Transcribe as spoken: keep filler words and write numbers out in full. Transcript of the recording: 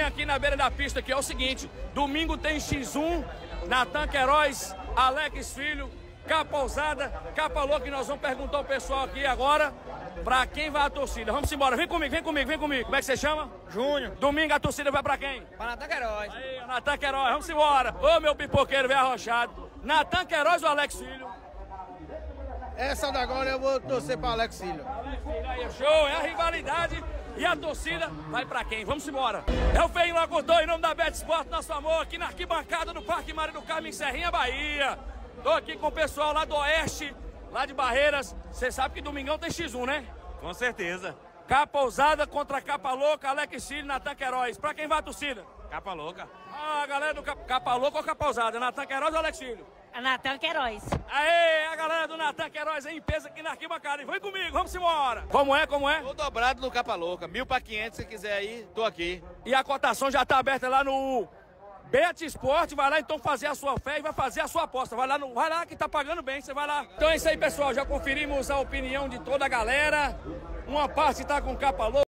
aqui na beira da pista, que é o seguinte: domingo tem X um, Natan Queiroz, Alex Filho, Capa Ousada, Capa Louca, e nós vamos perguntar ao pessoal aqui agora pra quem vai a torcida. Vamos embora, vem comigo, vem comigo, vem comigo. Como é que você chama? Júnior. Domingo a torcida vai pra quem? Pra Natan Queiroz. Aí, Natan Queiroz, vamos embora. Ô, meu pipoqueiro, vem arrochado. Natan Queiroz ou Alex Filho? Essa da agora eu vou torcer pra Alex Filho. Alex Filho, aí, show, é a rivalidade. E a torcida vai pra quem? Vamos embora. É o Feinho Locutor, em nome da Bet Sport, nosso amor, aqui na arquibancada do Parque Mário do Carmo, em Serrinha, Bahia. Tô aqui com o pessoal lá do Oeste, lá de Barreiras. Você sabe que domingão tem X um, né? Com certeza. Capa Ousada contra Capa Louca, Alex Filho, Natan Queiroz. Pra quem vai a torcida? Capa Louca. Ah, a galera do Capa, Capa Louca ou Capa Ousada? Natan Queiroz ou Alex Filho? Natan Queiroz. Aê, a galera do Natan Queiroz aí em peso aqui na arquibancada. Vem comigo, vamos embora. Como é, como é? Tô dobrado no Capa Louca. Mil pra quinhentos, se quiser aí, tô aqui. E a cotação já tá aberta lá no Bet Sport. Vai lá então fazer a sua fé e vai fazer a sua aposta. Vai lá, no, vai lá que tá pagando bem, você vai lá. Então é isso aí, pessoal. Já conferimos a opinião de toda a galera. Uma parte tá com Capa Louca.